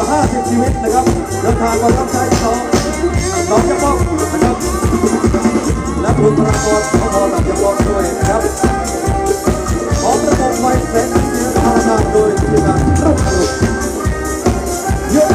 50 ชีวิตนะครับเดินทางมารับใช้น้องจะป้องนะครับและบุคลากรของเราจะป้องด้วยนะครับพร้อมระบบไฟเซ็นเสียงพลังงานโดยทีมงานรุ่งอรุณเยอะ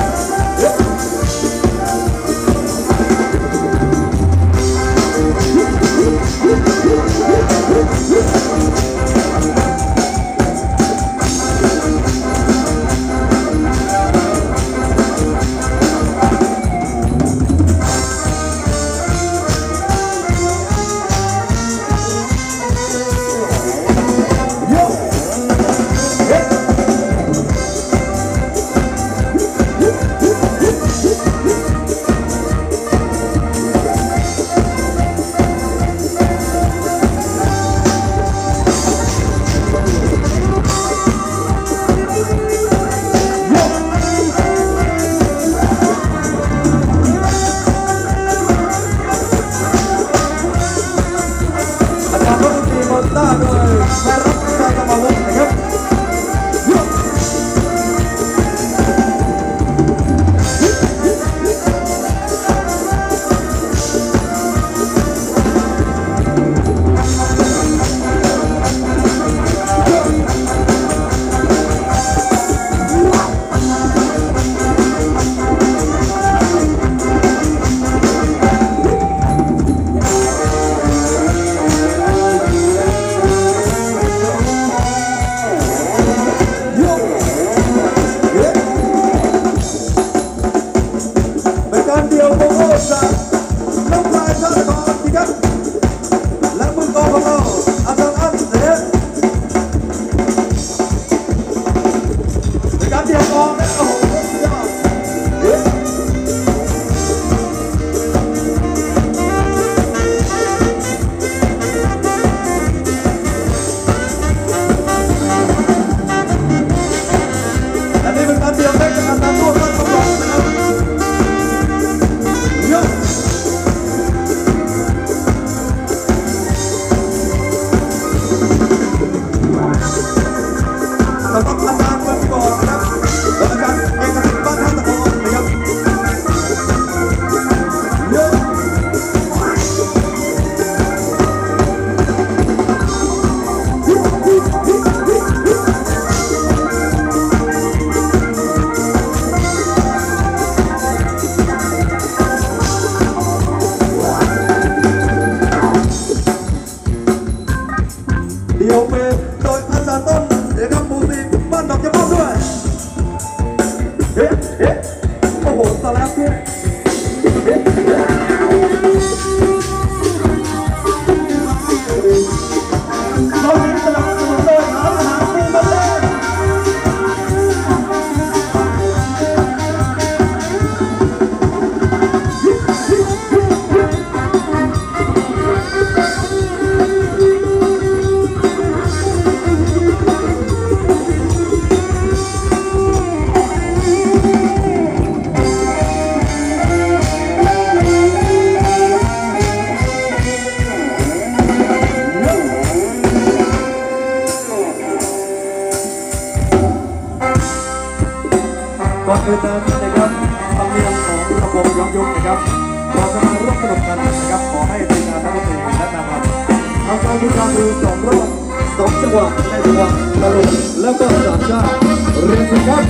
ก่อนอื่นนั้นนะครับธรรมเนียมของระบบย้อนยุคนะครับเราจะมาร่วมสนุกกันนะครับขอให้ทีมงานทั้งหมดและนำมาทำการดูการดู2 รอบ2 จังหวะในจังหวะตลกแล้วก็สามชาติเรียนสิครับ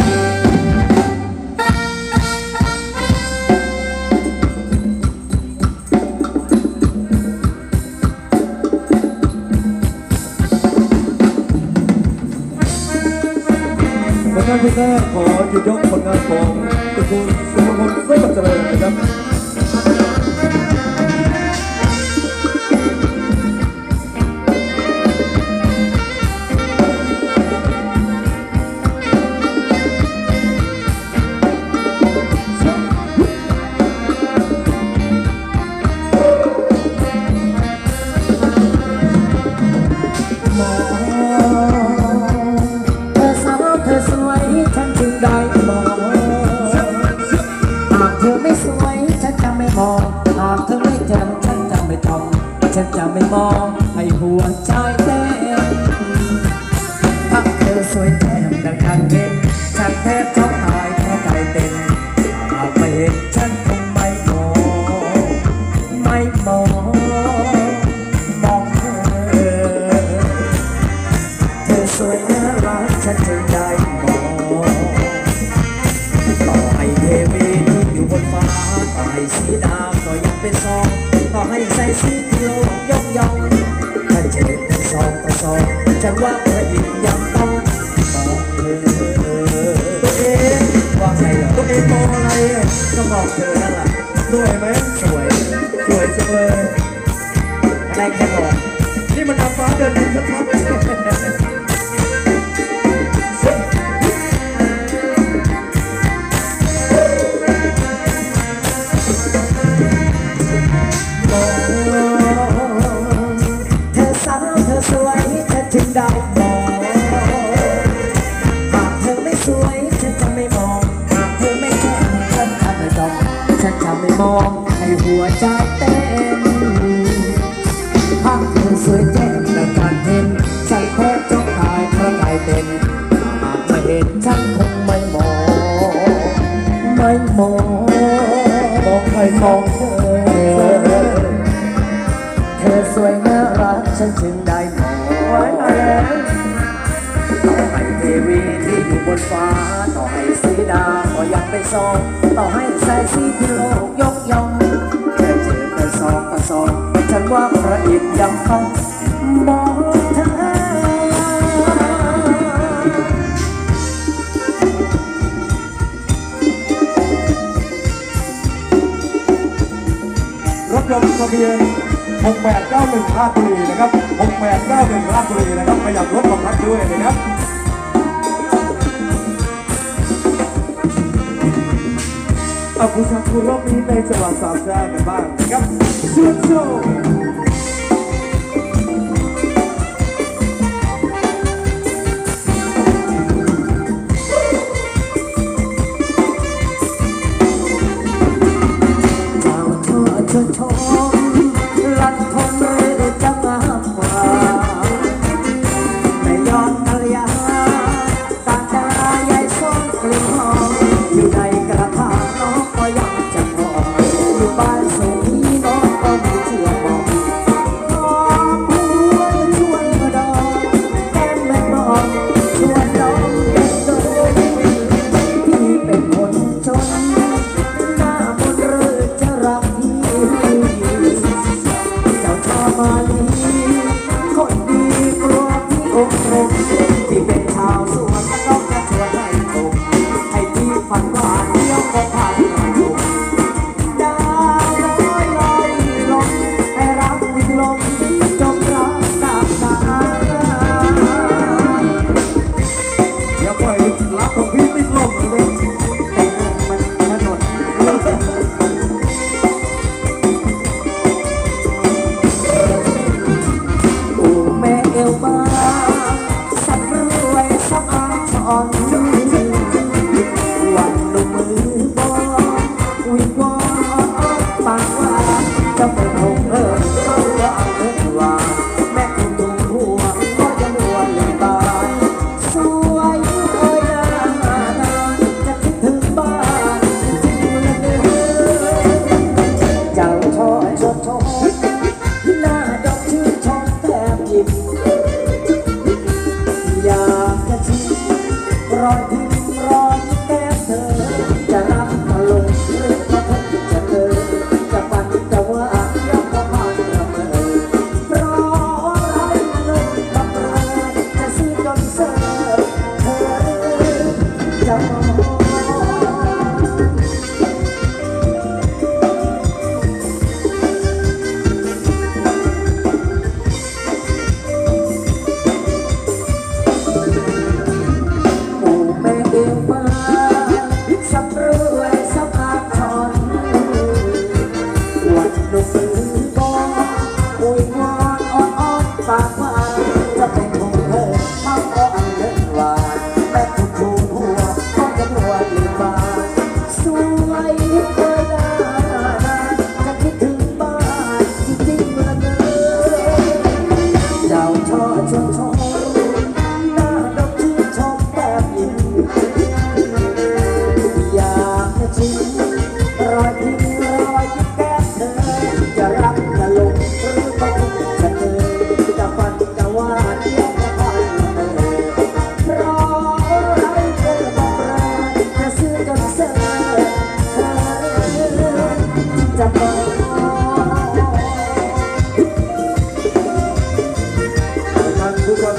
ผลงานที่แรกขอหยิบยกผลงานของตระกูลสุภพลเสื้อเจริญนะครับไม่สวยให้สีดำก็ยังเป็นซองต่อให้ใส่สีเขียวยกย่องถ้าเจอเป็นซองต่อซองฉันว่าเธออีกยังต้องมองเธอตัวเองว่าไงเหรอตัวเองมองอะไรก็มองเธอนั่นแหละสวยไหมสวยสวยจังเลยอะไรแค่มองนี่มันนางฟ้าเดินดินชัดๆสวยฉันจึงได้มองหากเธอไม่สวยฉันจะไม่มองหากเธอไม่แข็งฉันจะไม่จ้องฉันจะไม่มองให้หัวใจเต้นหากเธอสวยแจ่มแต่การเห็นฉันแทบจะตายเพราะใจเต้นหากไม่เห็นฉันคงไม่มองไม่มองมองใครมองเธอเธอสวยน่ารักฉันจึงได้มองไว้แล้วต่อให้เทวีที่อยู่บนฟ้าต่อให้สีดาก็ยังเป็นซองต่อให้ใส่สีที่โลกยกย่องแค่เจอแต่ซองกับซองฉันว่าพระอินทร์ยังต้องมองเธอรถยนต์ทะเบียน6891ราชบุรีนะครับ6891ราชบุรีนะครับขยับรถของท่านด้วยนะครับผู้ชมคุณรอบนี้ในจังหวัดสามแซ่บกันบ้างนะครับชูโชลัดทนหรือจะมากกว่าไม่ย้อนกัลยาตาตายายส้มกลิ่นหอมอยู่ในกระถางน้องก็ยังจะพออยู่บ้านสูงนี้น้องก็มีเชื่อมองหอมหัวชวนมาดองแก้มแม่บอกชวนน้องเด็กโดยพี่เป็นคนจนหน้ามนต์หรือจะรักพี่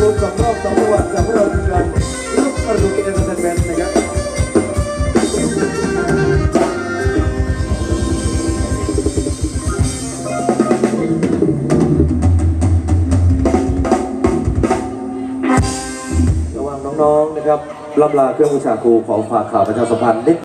2 รอบ 2 จังหวะจากพวกเราทีมงานลูกอรุณเอนเตอร์เทนเมนต์นะครับระหว่างน้องๆนะครับล่ำลาเครื่องบูชาครูขอฝากข่าวประชาสัมพันธ์นิด